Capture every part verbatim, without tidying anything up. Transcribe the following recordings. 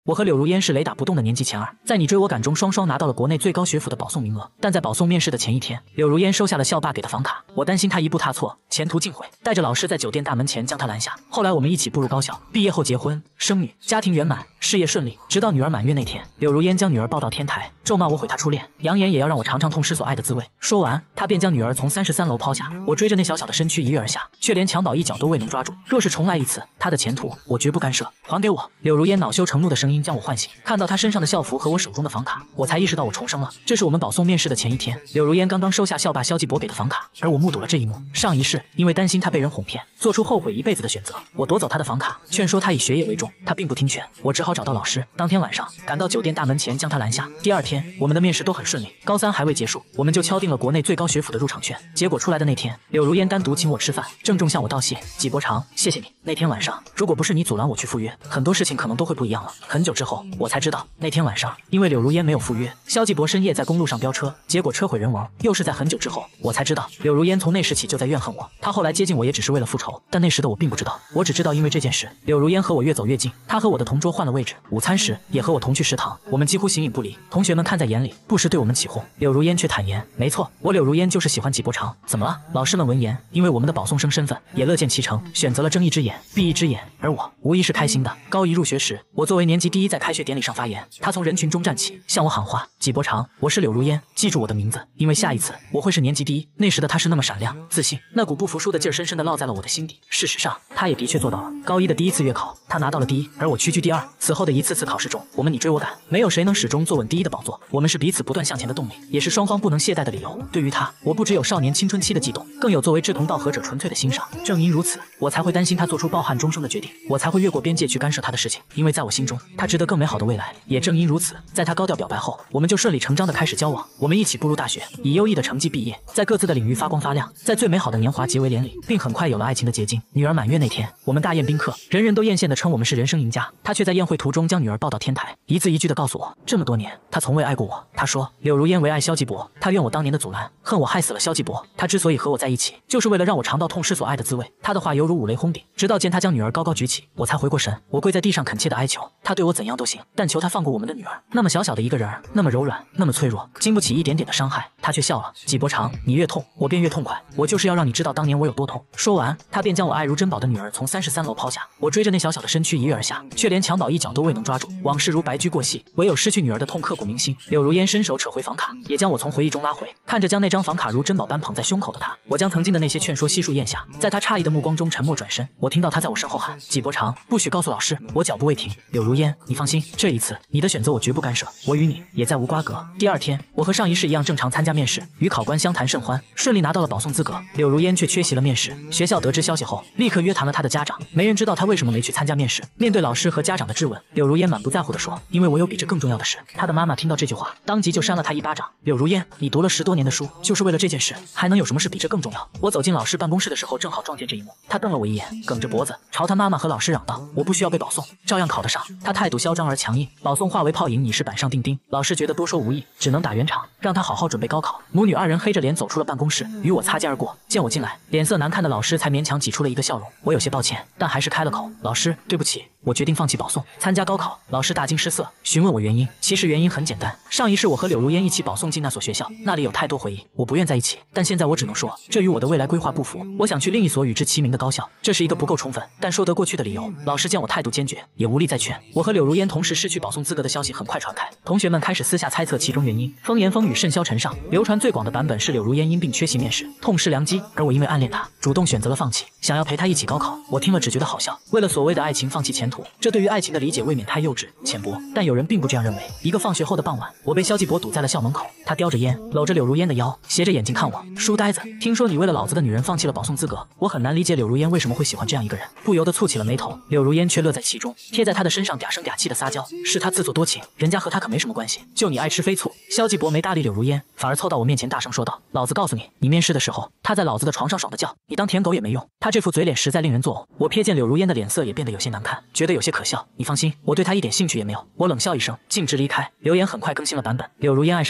我和柳如烟是雷打不动的年级前二，在你追我赶中双双拿到了国内最高学府的保送名额。但在保送面试的前一天，柳如烟收下了校霸给的房卡，我担心她一步踏错，前途尽毁，带着老师在酒店大门前将她拦下。后来我们一起步入高校，毕业后结婚生女，家庭圆满，事业顺利。直到女儿满月那天，柳如烟将女儿抱到天台，咒骂我毁她初恋，扬言也要让我尝尝痛失所爱的滋味。说完，她便将女儿从三十三楼抛下。我追着那小小的身躯一跃而下，却连墙倒一脚都未能抓住。若是重来一次，她的前途我绝不干涉，还给我！柳如烟恼羞成怒的声音将我唤醒，看到她身上的校服和我手中的房卡，我才意识到我重生了。这是我们保送面试的前一天，柳如烟刚刚收下校霸肖继博给的房卡，而我目睹了这一幕。上一世，因为担心她被人哄骗，做出后悔一辈子的选择，我夺走她的房卡，劝说她以学业为重，她并不听劝，我只好找到老师。当天晚上，赶到酒店大门前将她拦下。第二天，我们的面试都很顺利，高三还未结束，我们就敲定了国内最高学府的入场券。结果出来的那天，柳如烟单独请我吃饭，郑重向我道谢：“纪伯常，谢谢你。那天晚上，如果不是你阻拦我去赴约，很多事情可能都会不一样了。”很久之后，我才知道，那天晚上因为柳如烟没有赴约，肖继博深夜在公路上飙车，结果车毁人亡。又是在很久之后，我才知道柳如烟从那时起就在怨恨我，她后来接近我也只是为了复仇，但那时的我并不知道。我只知道因为这件事，柳如烟和我越走越近，她和我的同桌换了位置，午餐时也和我同去食堂，我们几乎形影不离。同学们看在眼里，不时对我们起哄。柳如烟却坦言：“没错，我柳如烟就是喜欢纪伯常。”怎么了？老师们闻言，因为我们的保送生身份，也乐见其成，选择了睁一只眼闭一只眼，而我无疑是开心的。高一入学时，我作为年级第一在开学典礼上发言，他从人群中站起，向我喊话：“纪伯常，我是柳如烟，记住我的名字，因为下一次我会是年级第一。”那时的他是那么闪亮自信，那股不服输的劲儿深深地烙在了我的心底。事实上，他也的确做到了。高一的第一次月考，他拿到了第一，而我屈居第二。此后的一次次考试中，我们你追我赶，没有谁能始终坐稳第一的宝座。我们是彼此不断向前的动力，也是双方不能懈怠的理由。对于他，我不只有少年青春期的悸动，更有作为志同道合者纯粹的欣赏。正因如此，我才会担心他做出抱憾终生的决定，我才会越过边界去干涉他的事情，因为在我心中，他值得更美好的未来。也正因如此，在他高调表白后，我们就顺理成章地开始交往。我们一起步入大学，以优异的成绩毕业，在各自的领域发光发亮，在最美好的年华结为连理，并很快有了爱情的结晶。女儿满月那天，我们大宴宾客，人人都艳羡地称我们是人生赢家。他却在宴会途中将女儿抱到天台，一字一句地告诉我，这么多年他从未爱过我。他说柳如烟唯爱肖继博，他怨我当年的阻拦，恨我害死了肖继博。他之所以和我在一起，就是为了让我尝到痛失所爱的滋味。他的话犹如五雷轰顶，直到见他将女儿高高举起，我才回过神。我跪在地上恳切地哀求他对我怎样都行，但求他放过我们的女儿。那么小小的一个人儿，那么柔软，那么脆弱，经不起一点点的伤害。他却笑了：“纪伯常，你越痛，我便越痛快。我就是要让你知道当年我有多痛。”说完，他便将我爱如珍宝的女儿从三十三楼抛下。我追着那小小的身躯一跃而下，却连墙倒一脚都未能抓住。往事如白驹过隙，唯有失去女儿的痛刻骨铭心。柳如烟伸手扯回房卡，也将我从回忆中拉回。看着将那张房卡如珍宝般捧在胸口的他，我将曾经的那些劝说悉数咽下。在他诧异的目光中沉默转身，我听到他在我身后喊：“纪伯常，不许告诉老师！”我脚步未停。柳如烟，你放心，这一次你的选择我绝不干涉，我与你也再无瓜葛。第二天，我和上一世一样正常参加面试，与考官相谈甚欢，顺利拿到了保送资格。柳如烟却缺席了面试，学校得知消息后，立刻约谈了他的家长。没人知道他为什么没去参加面试。面对老师和家长的质问，柳如烟满不在乎地说：“因为我有比这更重要的事。”他的妈妈听到这句话，当即就扇了他一巴掌。柳如烟，你读了十多年的书，就是为了这件事，还能有什么事比这更重要？我走进老师办公室的时候，正好撞见这一幕。他瞪了我一眼，梗着脖子朝他妈妈和老师嚷道：“我不需要被保送，照样考得上。”他态度嚣张而强硬，保送化为泡影，你是板上钉钉。老师觉得多说无益，只能打圆场，让他好好准备高考。母女二人黑着脸走出了办公室，与我擦肩而过。见我进来，脸色难看的老师才勉强挤出了一个笑容。我有些抱歉，但还是开了口：“老师，对不起，我决定放弃保送，参加高考。”老师大惊失色，询问我原因。其实原因很简单，上一世我和柳如烟一起保送进那所学校，那里有太多回忆，我不愿在一起。但现在我只能说，这与我的未来规划不符。我想去另一所与之齐名的高校，这是一个不够充分，但说得过去的理由。老师见我态度坚决，也无力再劝。我和柳如烟同时失去保送资格的消息很快传开，同学们开始私下猜测其中原因，风言风语甚嚣尘上。流传最广的版本是柳如烟因病缺席面试，痛失良机，而我因为暗恋她，主动选择了放弃，想要陪她一起高考。我听了只觉得好笑，为了所谓的爱情放弃前途，这对于爱情的理解未免太幼稚浅薄。但有人并不这样认为。一个放学后的傍晚，我被肖继博堵在了校门口，他叼着烟，搂着柳如烟的腰，斜着眼睛看我，书呆子，听说你为了老子的女人放弃了保送资格。我很难理解柳如烟为什么会喜欢这样一个人，不由得蹙起了眉头。柳如烟却乐在其中，贴在他的身上嗲声嗲气的撒娇，是他自作多情，人家和他可没什么关系，就你爱吃飞醋。肖继博没搭理柳如烟，反而凑到我面前大声说道：“老子告诉你，你面试的时候，他在老子的床上爽的觉，你当舔狗也没用。”他这副嘴脸实在令人作呕。我瞥见柳如烟的脸色也变得有些难看，觉得有些可笑。你放心，我对他一点兴趣也没有。我冷笑一声，径直离开。留言很快更新了版本，柳如烟爱上校霸。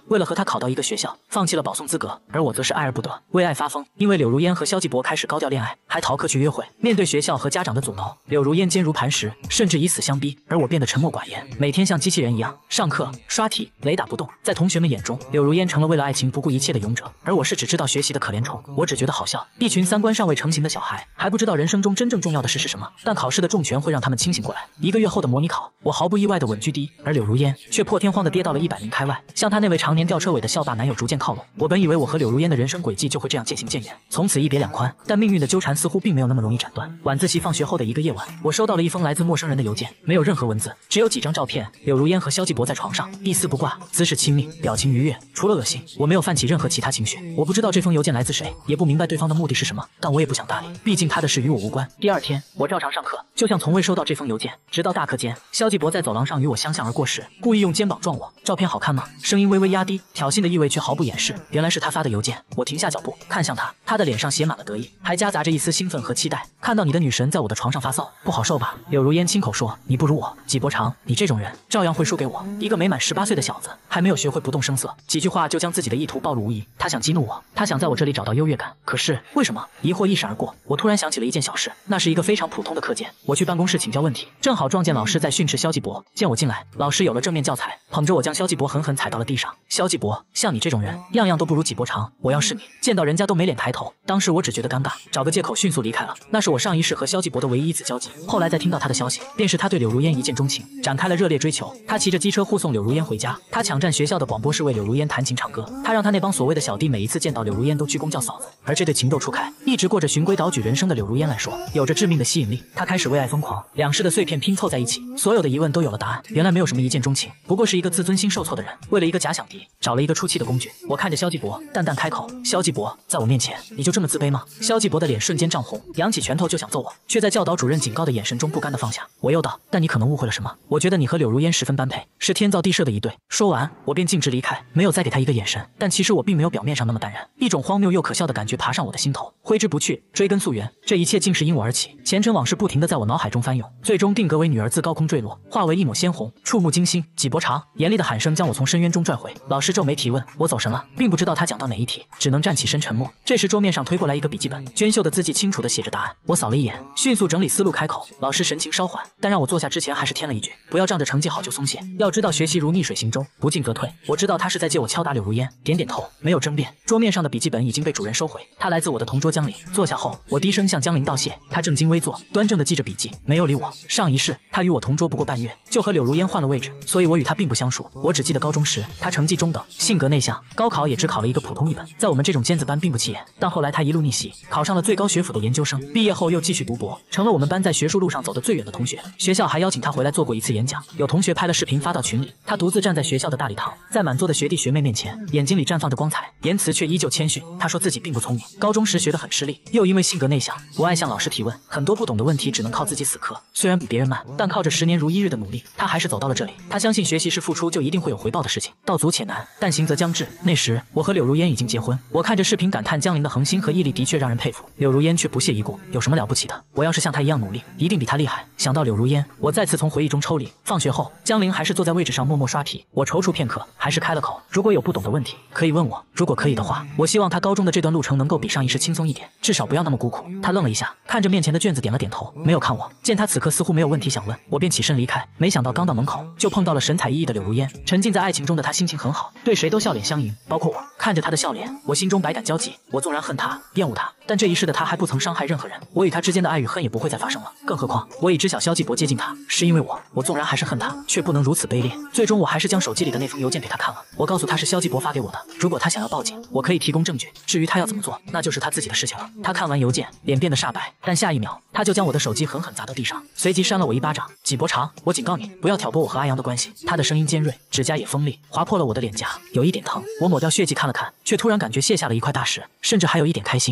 为了和他考到一个学校，放弃了保送资格，而我则是爱而不得，为爱发疯。因为柳如烟和萧继博开始高调恋爱，还逃课去约会。面对学校和家长的阻挠，柳如烟坚如磐石，甚至以死相逼，而我变得沉默寡言，每天像机器人一样上课刷题，雷打不动。在同学们眼中，柳如烟成了为了爱情不顾一切的勇者，而我是只知道学习的可怜虫。我只觉得好笑，一群三观尚未成型的小孩，还不知道人生中真正重要的事是什么，但考试的重拳会让他们清醒过来。一个月后的模拟考，我毫不意外的稳居第一，而柳如烟却破天荒的跌到了一百名开外，向她那位常年吊车尾的校霸男友逐渐靠拢。我本以为我和柳如烟的人生轨迹就会这样渐行渐远，从此一别两宽，但命运的纠缠似乎并没有那么容易斩断。晚自习放学后的一个夜晚，我收到了一封来自陌生人的邮件，没有任何文字，只有几张照片。柳如烟和萧继博在床上，一丝不挂，姿势亲密，表情愉悦，除了恶心，我没有泛起任何其他情绪。我不知道这封邮件来自谁，也不明白对方的目的是什么，但我也不想搭理，毕竟他的事与我无关。第二天，我照常上课，就像从未收到这封邮件，直到大课间，萧继博在走廊上与我相向而过时，故意用肩膀撞我。照片好看吗？声音微微压低，挑衅的意味却毫不掩饰。原来是他发的邮件。我停下脚步，看向他，他的脸上写满了得意，还夹杂着一丝兴奋和期待。看到你的女神在我的床上发骚，不好受吧？柳如烟亲口说，你不如我，纪伯常，你这种人照样会输给我，一个没满十八岁的小子，还没有学会不动声色，几句话就将自己的意图暴露无遗。他想激怒我，他想在我这里找到优越感，可是为什么？疑惑一闪而过，我突然想起了一件小事，那是一个非常普通的课间，我去办公室请教问题，正好撞见老师在训斥萧继博。见我进来，老师有了正面教材，捧着我将萧继博狠狠踩到了地上。萧继博，像你这种人，样样都不如纪伯常。我要是你，见到人家都没脸抬头。当时我只觉得尴尬，找个借口迅速离开了。那是我上一世和萧继博的唯一一次交集。后来再听到他的消息，便是他对柳如烟一见钟情，展开了热烈追求。他骑着机车护送柳如烟回家，他抢占学校的广播室为柳如烟弹琴唱歌，他让他那帮所谓的小弟每一次见到柳如烟都鞠躬叫嫂子。而这对情窦初开、一直过着循规蹈矩人生的柳如烟来说，有着致命的吸引力。他开始为爱疯狂，两世的碎片拼凑在一起，所有的疑问都有了答案。原来没有什么一见钟情，不过是一个自尊心受挫的人，为了一个假想敌，找了一个出气的工具。我看着萧继博，淡淡开口：萧继博，在我面前，你就这么自卑吗？萧继博的脸瞬间涨红，扬起拳头就想揍我，却在教导主任警告的眼神中不甘地放下。我又道：但你可能误会了什么，我觉得你和柳如烟十分般配，是天造地设的一对。说完，我便径直离开，没有再给他一个眼神。但其实我并没有表面上那么淡然，一种荒谬又可笑的感觉爬上我的心头，挥之不去，追根溯源，这一切竟是因我而起。前尘往事不停地在我脑海中翻涌，最终定格为女儿自高空坠落，化为一抹鲜红，触目惊心。纪伯常，严厉的喊声将我从深渊中拽回。老师皱眉提问，我走神了，并不知道他讲到哪一题，只能站起身沉默。这时桌面上推过来一个笔记本，娟秀的字迹清楚地写着答案。我扫了一眼，迅速整理思路开口。老师神情稍缓，但让我坐下之前还是添了一句，不要仗着成绩好就松懈，要知道学习如逆水行舟，不进则退。我知道他是在借我敲打柳如烟，点点头，没有争辩。桌面上的笔记本已经被主任收回，他来自我的同桌江林。坐下后，我低声向江林道谢，他正襟危坐，端正地记着笔记，没有理我。上一世他与我同桌不过半月，就和柳如烟换了位置，所以我与他并不相熟。我只记得高中时他成绩中等，性格内向，高考也只考了一个普通一本，在我们这种尖子班并不起眼。但后来他一路逆袭，考上了最高学府的研究生，毕业后又继续读博，成了我们班在学术路上走得最远的同学。学校还邀请他回来做过一次演讲，有同学拍了视频发到群里，他独自站在学校的大礼堂，在满座的学弟学妹面前，眼睛里绽放着光彩，言辞却依旧谦逊。他说自己并不聪明，高中时学得很吃力，又因为性格内向，不爱向老师提问，很多不懂的问题只能靠自己死磕。虽然比别人慢，但靠着十年如一日的努力，他还是走到了这里。他相信学习是付出就一定会有回报的事情，道阻且难，但行则将至。那时我和柳如烟已经结婚，我看着视频感叹江林的恒心和毅力的确让人佩服，柳如烟却不屑一顾，有什么了不起的？我要是像他一样努力，一定比他厉害。想到柳如烟，我再次从回忆中抽离。放学后，江林还是坐在位置上默默刷题，我踌躇片刻，还是开了口：如果有不懂的问题，可以问我。如果可以的话，我希望他高中的这段路程能够比上一世轻松一点，至少不要那么孤苦。他愣了一下，看着面前的卷子点了点头，没有看我。见他此刻似乎没有问题想问，我便起身离开。没想到刚到门口，就碰到了神采奕奕的柳如烟。沉浸在爱情中的他心情很好，对谁都笑脸相迎，包括我。看着他的笑脸，我心中百感交集。我纵然恨他，厌恶他，但这一世的他还不曾伤害任何人，我与他之间的爱与恨也不会再发生了。更何况我已知晓萧继博接近他是因为我，我纵然还是恨他，却不能如此卑劣。最终我还是将手机里的那封邮件给他看了，我告诉他是萧继博发给我的，如果他想要报警，我可以提供证据，至于他要怎么做，那就是他自己的事情了。他看完邮件，脸变得煞白，但下一秒他就将我的手机狠狠砸到地上，随即扇了我一巴掌。纪伯常，我警告你，不要挑拨我和阿阳的关系。他的声音尖锐，指甲也锋利，划破了我的脸颊，有一点疼。我抹掉血迹看了看，却突然感觉卸下了一块大石，甚至还有一点开心，因为我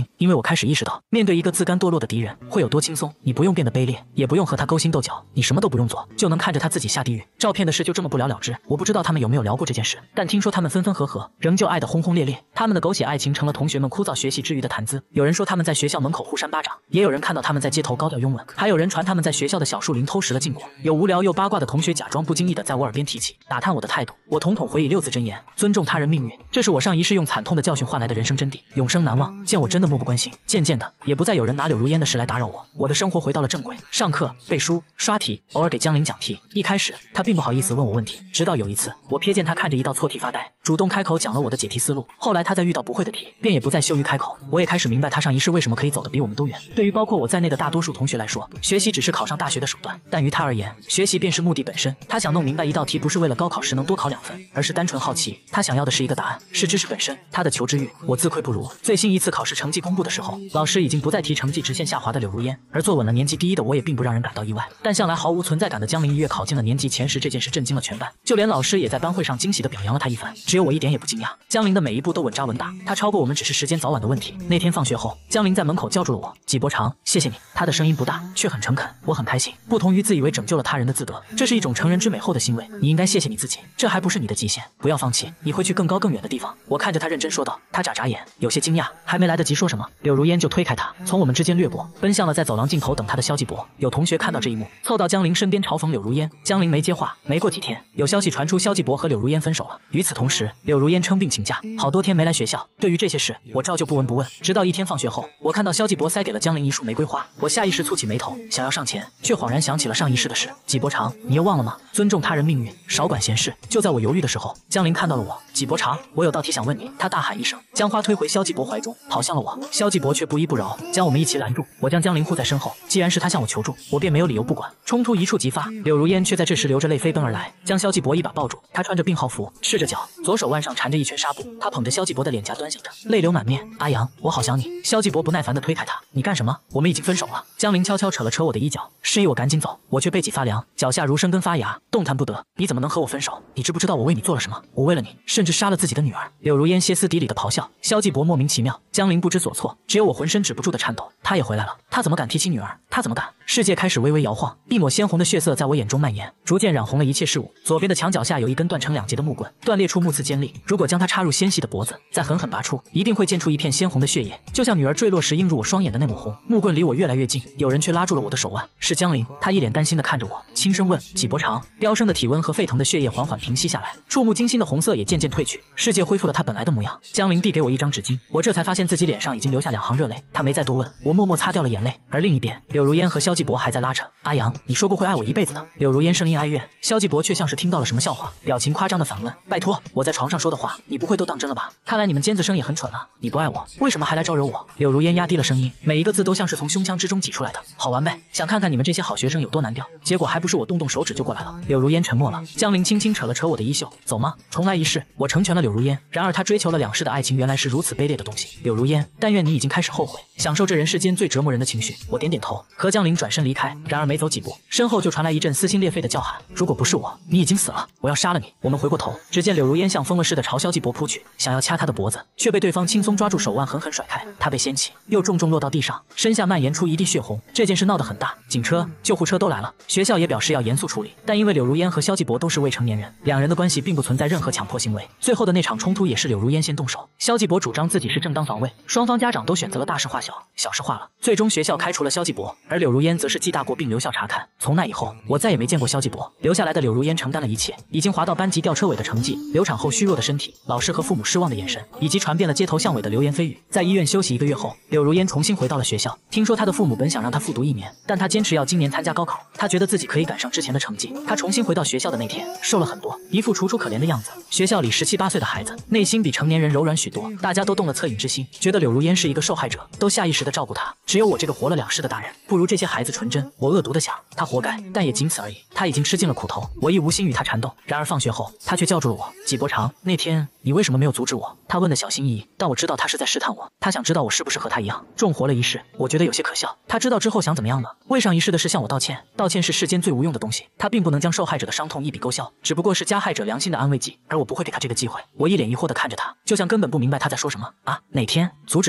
开始意识到，面对一个自甘堕落的敌人会有多轻松。你不用变得卑劣，也不用和他勾心斗角，你什么都不用做，就能看着他自己下地狱。照片的事就这么不了了之。我不知道他们有没有聊过这件事，但听说他们分分合合，仍旧爱得轰轰烈烈。他们的狗血爱情成了同学们枯燥学习之余的谈资。有人说他们在学校门口互扇巴掌，也有人看到他们在街头高调拥吻，还有人传他们在学校的小树林偷食了禁果。有无聊又八卦的同学假装不经意的在我耳边提起，打探我的态度。我统统回以六字真言：尊重他人命运。这是我上一世用惨痛的教训换来的人生真谛，永生难忘。见我真的漠不关心，渐渐的也不再有人拿柳如烟的事来打扰我，我的生活回到了正轨，上课、背书、刷题，偶尔给江林讲题。一开始他并不好意思问我问题，直到有一次我瞥见他看着一道错题发呆，主动开口讲了我的解题思路。后来他在遇到不会的题，便也不再羞于开口。我也开始明白他上一世为什么可以走得比我们都远。对于包括我在内的大多数同学来说，学习只是考上大学的手段，但于他而言，学习便是目的本身。他想弄明白一道题不是为了高考时能多考两分，而是单纯好奇。他想要的是一个答案，是知识本身。他的求知欲，我自愧不如。最新一次考试成绩公布的时候，老师已经不再提成绩直线下滑的柳如烟，而坐稳了年级第一的我也并不让人感到意外。但向来毫无存在感的江林一跃考进了年级前十，这件事震惊了全班，就连老师也在班会上惊喜地表扬了他一番。只有我一点也不惊讶，江林的每一步都稳扎稳打，他超过我们只是时间早晚的问题。那天放学后，江林在门口叫住了我：“纪伯常，谢谢你。”他的声音不大，却很诚恳，我很开心。不同于自以为拯救了他人的自得，这是一种成人之美后的欣慰。你应该谢谢你自己，这还不是你的极限，不要放弃，你会去更高更远的地方。我看着他认真说道。他眨眨眼，有些惊讶，还没来得及说什么，柳如烟就推开他，从我们之间掠过，奔向了在走廊尽头等他的萧继博。有同学看到这一幕，凑到江林身边嘲讽柳如烟。江林没接话。没过几天，有消息传出萧继博和柳如烟分手了。与此同时，柳如烟称病请假，好多天没来学校。对于这些事，我照旧不闻不问。直到一天放学后，我看到萧继博塞给了江林一束玫瑰花，我下意识蹙起眉头，想要上前，却恍然想起了上一世的事。纪伯常，你又忘了吗？尊重他人命运，少管闲事。就在我犹豫的时候，江林看到了我。纪伯常，我有道题想问你。他大喊一声，将花推回萧继博怀中，跑向了我。萧继博却不依不饶，将我们一起拦住。我将江林护在身后，既然是他向我求助，我便没有理由不管。冲突一触即发，柳如烟却在这时流着泪飞奔而来，将萧继博一把抱住。他穿着病号服，赤着脚，左手腕上缠着一圈纱布。他捧着萧继博的脸颊端详着，泪流满面。阿阳，我好想你。萧继博不耐烦地推开他，你干什么？我们已经分手了。江林悄悄扯了扯我的衣角，示意我赶紧走。我却背脊发凉，脚下如生根发芽，动弹不得。你怎么能和我分手？你知不知道我为你做了什么？我为了你，甚至杀了自己的女儿。柳如烟歇斯底里的咆哮，萧继博莫名其妙，江林不知所措，只有我浑身止不住的颤抖。他也回来了，他怎么敢提起女儿？他怎么敢？世界开始微微摇晃，一抹鲜红的血色在我眼中蔓延，逐渐染红了一切事物。左边的墙角下有一根断成两截的木棍，断裂处目刺尖利，如果将它插入纤细的脖子，再狠狠拔出，一定会溅出一片鲜红的血液，就像女儿坠落时映入我双眼的那抹红。木棍离我越来越近，有人却拉住了我的手腕，是江林。他一脸担心地看着我，轻声问：纪伯常。飙升的体温和沸腾的血液缓缓平息下来，触目惊心的红色也渐渐褪去，世界恢复了它本来的模样。江林递给我一张纸巾，我这才发现自己脸上已经流下两行热泪。他没再多问，我默默擦掉了眼泪。而另一边，柳如烟和萧继博还在拉扯。阿阳，你说过会爱我一辈子的。柳如烟声音哀怨，萧继博却像是听到了什么笑话，表情夸张的反问：拜托，我在床上说的话，你不会都当真了吧？看来你们尖子生也很蠢啊！你不爱我，为什么还来招惹我？柳如烟压低了声音，每一个字都像是从胸腔之中挤出来的。好玩呗，想看看你们这些好学生有多难调。结果还不是我动动手指就过来了。柳如烟沉默了，江林轻轻扯了扯我的衣袖，走吗？重来一世。我成全了柳如烟，然而她追求了两世的爱情原来是如此卑劣的东西。柳如烟，但愿你已经开始后悔，享受这人世间最折磨人的情绪。我点点头，和江林转身离开。然而没走几步，身后就传来一阵撕心裂肺的叫喊：如果不是我，你已经死了，我要杀了你！我们回过头，只见柳如烟像疯了似的朝萧继博扑去，想要掐他的脖子，却被对方轻松抓住手腕狠狠甩开。他被掀起，又重重落到地上，身下蔓延出一地血红。这件事闹得很大，警车、救护车都来了，学校也表示要严肃处理。但因为柳如烟和萧继博都是未成年人，两人的关系并不存在任何强迫行为。最后的那场冲突也是柳如烟先动手，萧继博主张自己是正当防卫，双方家长都选择了大事化小，小事化了。最终学校开除了萧继博，而柳如烟则是记大过并留校查看。从那以后，我再也没见过萧继博。留下来的柳如烟承担了一切，已经滑到班级吊车尾的成绩，流产后虚弱的身体，老师和父母失望的眼神，以及传遍了街头巷尾的流言蜚语。在医院休息一个月后，柳如烟重新回到了学校。听说她的父母本想让她复读一年，但她坚持要今年参加高考。她觉得自己可以赶上之前的成绩。她重新回到学校的那天，瘦了很多，一副楚楚可怜的样子。学校里十七八岁的孩子，内心比成年人柔软许多，大家都动了恻隐之心，觉得柳如烟是一个受害者，都下意识地照顾她。只有我这个活了两世的大人，不如这些孩子纯真。我恶毒地想，她活该，但也仅此而已。她已经吃尽了苦头，我亦无心与她缠斗。然而放学后，她却叫住了我：纪伯常，那天你为什么没有阻止我？她问得小心翼翼，但我知道她是在试探我，她想知道我是不是和她一样重活了一世。我觉得有些可笑。她知道之后想怎么样呢？为上一世的事向我道歉，道歉是世间最无用的东西，她并不能将受害者的伤痛一笔勾销，只不过是加害者良心的安慰剂，而我不会给她这个机会。我一脸疑惑地看着她，就像根本不明白她在说什么。啊，哪天？阻止什么？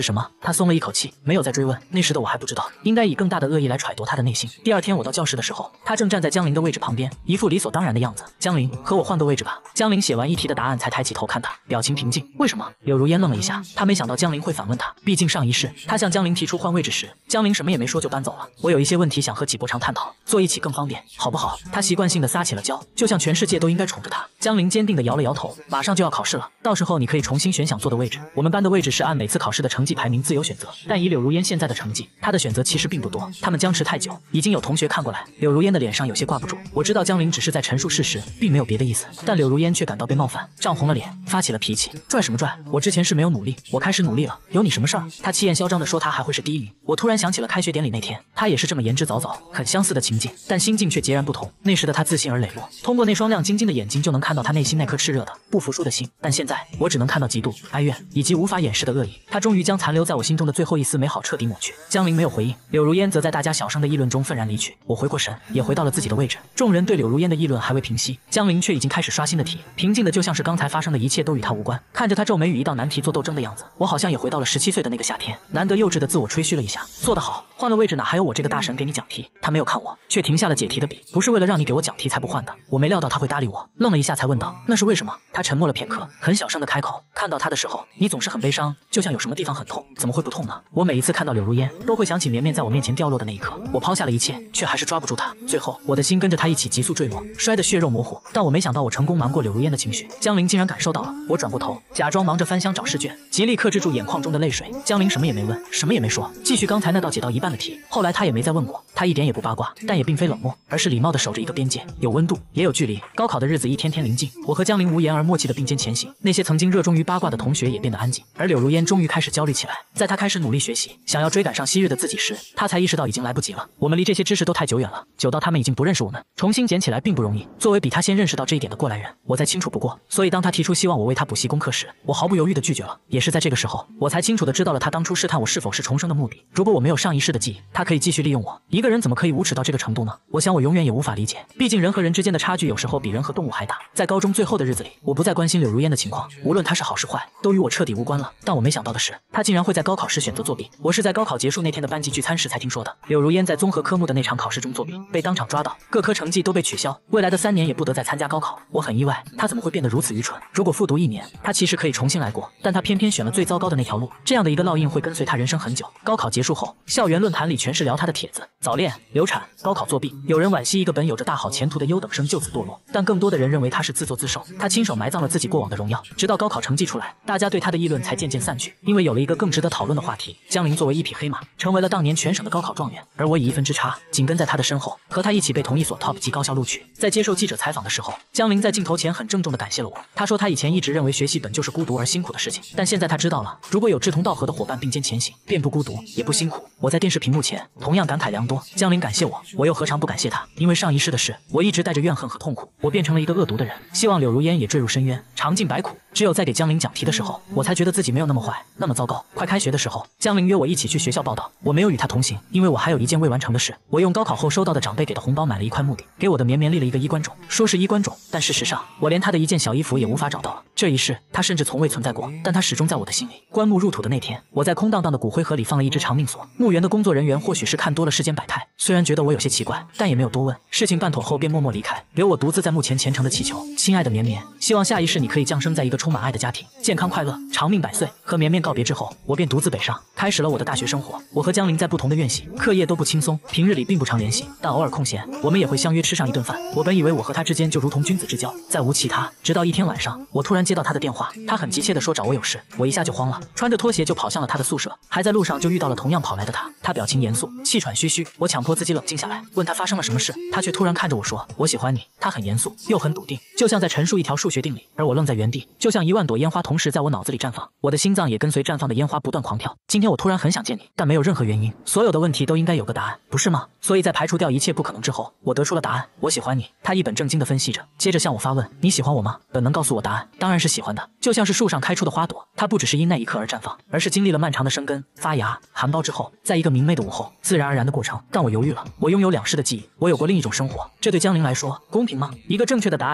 他松了一口气，没有再追问。那时的我还不知道，应该以更大的恶意来揣度他的内心。第二天我到教室的时候，他正站在江林的位置旁边，一副理所当然的样子。江林，和我换个位置吧。江林写完一题的答案才抬起头看他，表情平静。为什么？柳如烟愣了一下，他没想到江林会反问他，毕竟上一世他向江林提出换位置时，江林什么也没说就搬走了。我有一些问题想和纪伯常探讨，坐一起更方便，好不好？他习惯性的撒起了娇，就像全世界都应该宠着他。江林坚定的摇了摇头，马上就要考试了，到时候你可以重新选想坐的位置。我们班的位置是按每次考试的成绩排名自由选择，但以柳如烟现在的成绩，她的选择其实并不多。他们僵持太久，已经有同学看过来，柳如烟的脸上有些挂不住。我知道江林只是在陈述事实，并没有别的意思，但柳如烟却感到被冒犯，涨红了脸，发起了脾气。拽什么拽？我之前是没有努力，我开始努力了，有你什么事儿？他气焰嚣张地说他还会是第一名。我突然想起了开学典礼那天，他也是这么言之凿凿，很相似的情境，但心境却截然不同。那时的他自信而磊落，通过那双亮晶晶的眼睛就能看到他内心那颗炽热的不服输的心，但现在我只能看到嫉妒、哀怨以及无法掩饰的恶意。他终于将残留在我心中的最后一丝美好彻底抹去。江林没有回应，柳如烟则在大家小声的议论中愤然离去。我回过神，也回到了自己的位置。众人对柳如烟的议论还未平息，江林却已经开始刷新的题，平静的就像是刚才发生的一切都与他无关。看着他皱眉与一道难题做斗争的样子，我好像也回到了十七岁的那个夏天，难得幼稚的自我吹嘘了一下，做得好，换了位置哪还有我这个大神给你讲题？他没有看我，却停下了解题的笔，不是为了让你给我讲题才不换的。我没料到他会搭理我，愣了一下才问道，那是为什么？他沉默了片刻，很小声的开口，看到他的时候，你总是很悲伤，就像有什么地方很痛，怎么会不痛呢？我每一次看到柳如烟，都会想起绵绵在我面前掉落的那一刻，我抛下了一切，却还是抓不住他，最后我的心跟着他一起急速坠落，摔得血肉模糊。但我没想到我成功瞒过柳如烟的情绪，江林竟然感受到了。我转过头，假装忙着翻箱找试卷，极力克制住眼眶中的泪水。江林什么也没问，什么也没说，继续刚才那道解到一半的题。后来他也没再问过，他一点也不八卦，但也并非冷漠，而是礼貌地守着一个边界，有温度，也有距离。高考的日子一天天临近，我和江林无言而默契地并肩前行。那些曾经热衷于八卦的同学也变得安静，而柳如烟终于开始焦虑起来。在他开始努力学习，想要追赶上昔日的自己时，他才意识到已经来不及了。我们离这些知识都太久远了，久到他们已经不认识我们，重新捡起来并不容易。作为比他先认识到这一点的过来人，我再清楚不过。所以当他提出希望我为他补习功课时，我毫不犹豫地拒绝了。也是在这个时候，我才清楚地知道了他当初试探我是否是重生的目的。如果我没有上一世的记忆，他可以继续利用我。一个人怎么可以无耻到这个程度呢？我想我永远也无法理解，毕竟人和人之间的差距有时候比人和动物还大。在高中最后的日子里，我不再关心柳如烟的情况，无论她是好是坏，都与我彻底无关了。但我没想到的是，她竟然会在高考时选择作弊。我是在高考结束那天的班级聚餐时才听说的，柳如烟在综合科目的那场考试中作弊，被当场抓到，各科成绩都被取消，未来的三年也不得再参加高考。我很意外，她怎么会变得如此愚蠢？如果复读一年，她其实可以重新来过，但她偏偏选了最糟糕的那条路。这样的一个烙印会跟随她人生很久。高考结束后，校园论坛里全是聊她的帖子，早恋、流产、高考作弊。有人惋惜一个本有着大好前途的优等生就此堕落，但更多的人认为她是自作自受，她亲手埋葬了自己过往的荣耀。直到高考成绩出来，大家对她的议论才渐渐散去，因为有了一个更值得讨论的话题。江林作为一匹黑马，成为了当年全省的高考状元，而我以一分之差紧跟在她的身后，和她一起被同一所 top 级高校录取。在接受记者采访的时候，江林在镜头前很郑重地感谢了我。她说她以前一直认为学习本就是孤独而辛苦的事情，但现在她知道了，如果有志同道合的伙伴并肩前行，便不孤独也不辛苦。我在电视屏幕前同样感慨良多。江林感谢我，我又何尝不感谢她？因为上一世的事，我一直带着怨恨和痛苦，我变成了一个恶毒的人，希望柳如烟也坠入深渊，尝尽百苦。只有在给江林讲题的时候，我才觉得自己没有那么坏，那么糟糕。快开学的时候，江林约我一起去学校报道，我没有与他同行，因为我还有一件未完成的事。我用高考后收到的长辈给的红包买了一块墓地，给我的绵绵立了一个衣冠冢，说是衣冠冢，但事实上我连他的一件小衣服也无法找到了。这一世他甚至从未存在过，但他始终在我的心里。棺木入土的那天，我在空荡荡的骨灰盒里放了一只长命锁。墓园的工作人员或许是看多了世间百态，虽然觉得我有些奇怪，但也没有多问。事情办妥后便默默离开，留我独自在墓前虔诚的祈求：亲爱的绵绵，希望下一世你可以降生在一个充满爱的家庭，健康快乐，长命百岁。和绵绵告别之后，我便独自北上，开始了我的大学生活。我和江林在不同的院系，课业都不轻松，平日里并不常联系，但偶尔空闲，我们也会相约吃上一顿饭。我本以为我和他之间就如同君子之交，再无其他。直到一天晚上，我突然接到他的电话，他很急切地说找我有事，我一下就慌了，穿着拖鞋就跑向了他的宿舍。还在路上就遇到了同样跑来的他，他表情严肃，气喘吁吁。我强迫自己冷静下来，问他发生了什么事，他却突然看着我说：“我喜欢你。”他很严肃又很笃定，就像在陈述一条数学定理。而我愣在原地，就像一万朵烟花同时在我脑子里绽放，我的心脏也跟随绽放的烟花不断狂跳。今天我突然很想见你，但没有任何原因。所有的问题都应该有个答案，不是吗？所以在排除掉一切不可能之后，我得出了答案：我喜欢你。他一本正经地分析着，接着向我发问：你喜欢我吗？本能告诉我答案，当然是喜欢的。就像是树上开出的花朵，它不只是因那一刻而绽放，而是经历了漫长的生根、发芽、含苞之后，在一个明媚的午后，自然而然的过程。但我犹豫了，我拥有两世的记忆，我有过另一种生活，这对江林来说公平吗？一个正确的答案需要充分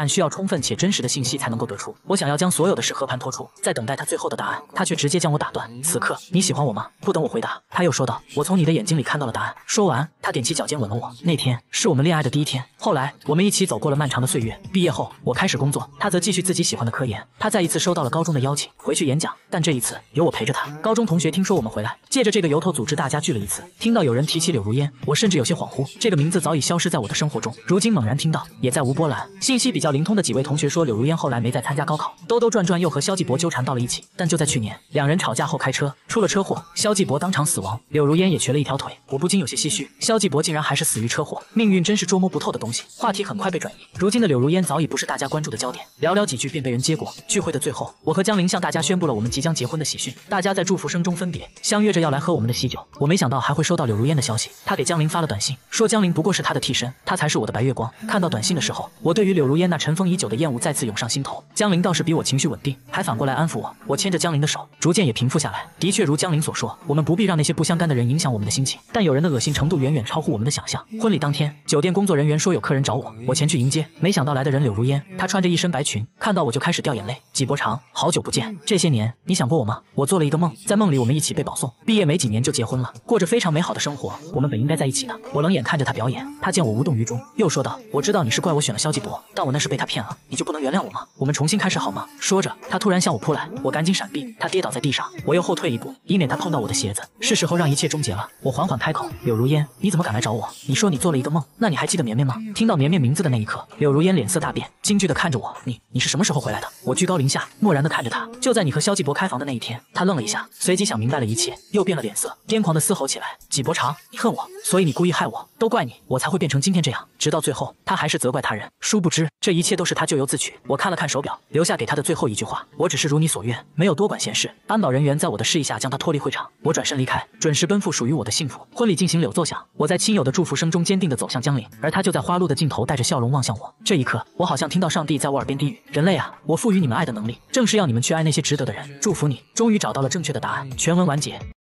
分且真实的信息才能够得出。我想要将所有的事和盘托出，在等待他最后的答案，他却直接将我打断。此刻，你喜欢我吗？不等我回答，他又说道：“我从你的眼睛里看到了答案。”说完，他踮起脚尖吻了我。那天是我们恋爱的第一天，后来我们一起走过了漫长的岁月。毕业后，我开始工作，他则继续自己喜欢的科研。他再一次收到了高中的邀请，回去演讲，但这一次有我陪着他。高中同学听说我们回来，借着这个由头组织大家聚了一次。听到有人提起柳如烟，我甚至有些恍惚，这个名字早已消失在我的生活中。如今猛然听到，也再无波澜。信息比较灵通的几位同学说，柳如烟后来没再参加高考，兜兜转转又和肖继博纠缠到了一起。但就在去年，两人吵架后开车出了车祸，肖继博当场死亡，柳如烟也瘸了一条腿。我不禁有些唏嘘，肖继博竟然还是死于车祸，命运真是捉摸不透的东西。话题很快被转移，如今的柳如烟早已不是大家关注的焦点，寥寥几句便被人接过。聚会的最后，我和江玲向大家宣布了我们即将结婚的喜讯，大家在祝福声中分别，相约着要来喝我们的喜酒。我没想到还会收到柳如烟的消息，她给江玲发了短信，说江玲不过是她的替身，她才是我的白月光。看到短信的时候，我对于柳如烟那尘封已久的厌恶再次涌上心头。江玲倒是比我情绪稳定，还反过来安抚我。我牵着江玲的手，逐渐也平复下来。的确如江玲所说，我们不必让那些不相干的人影响我们的心情，但有人的恶心程度远远超乎我们的想象。婚礼当天，酒店工作人员说有客人找我，我前去迎接，没想到来的人柳如烟，她穿着一身白裙，看到我就开始掉眼泪。纪伯常，好久不见，这些年你想过我吗？我做了一个梦，在梦里我们一起被保送，毕业没几年就结婚了，过着非常美好的生活，我们本应该在一起的。我冷眼看着他表演，他见我无动于衷，又说道：“我知道你是怪我选了肖继博，但我那是被他骗了，你就不能原谅我吗？我们重新开始好吗？”说着，他突然向我扑来，我赶紧闪避，他跌倒在地上，我又后退一步，以免他碰到我的鞋子。是时候让一切终结了。我缓缓开口：“柳如烟，你怎么敢来找我？你说你做了一个梦，那你还记得绵绵吗？”听到绵绵名字的那一刻，柳如烟脸色大变，惊惧地看着我：“你你是什么时候回来的？”我居高临下，漠然地看着他。就在你和肖继博开房的那一天，他愣了一下，随即想明白了一切，又变了脸色，癫狂地嘶吼起来：“纪伯常，你恨我，所以你故意害我，都怪你，我才会变成今天这样。”直到最后，他还是责怪他人。殊不知，这一切都是他咎由自取。我看了看手表，留下给他的最后一句话：“我只是如你所愿，没有多管闲事。”安保人员在我的示意下将他脱离会场，我转身离开，准时奔赴属于我的幸福。婚礼进行，柳奏响，我在亲友的祝福声中坚定地走向江陵，而他就在花路的尽头带着笑容望向我。这一刻，我好像听到上帝在我耳边低语：“人类啊，我赋予你们爱的能力，正是要你们去爱那些值得的人。祝福你，终于找到了正确的答案。”全文完结。